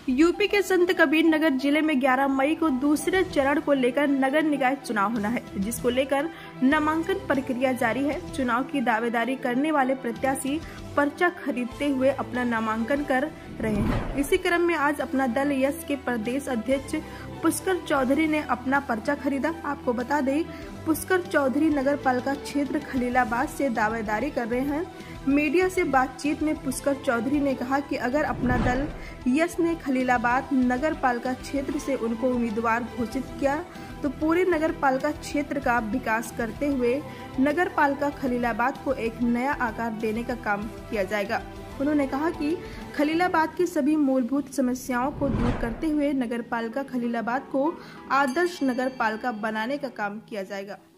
UP के संत कबीर नगर जिले में 11 मई को दूसरे चरण को लेकर नगर निकाय चुनाव होना है, जिसको लेकर नामांकन प्रक्रिया जारी है। चुनाव की दावेदारी करने वाले प्रत्याशी पर्चा खरीदते हुए अपना नामांकन कर रहे हैं। इसी क्रम में आज अपना दल यस के प्रदेश अध्यक्ष पुष्कर चौधरी ने अपना पर्चा खरीदा। आपको बता दें, पुष्कर चौधरी नगर पालिका क्षेत्र खलीलाबाद से दावेदारी कर रहे हैं। मीडिया से बातचीत में पुष्कर चौधरी ने कहा कि अगर अपना दल यस ने खलीलाबाद नगर पालिका क्षेत्र से उनको उम्मीदवार घोषित किया तो पूरे नगर पालिका क्षेत्र का विकास करते हुए नगर पालिका खलीलाबाद को एक नया आकार देने का काम किया जाएगा। उन्होंने कहा कि खलीलाबाद की सभी मूलभूत समस्याओं को दूर करते हुए नगर पालिका खलीलाबाद को आदर्श नगर पालिका बनाने का काम किया जाएगा।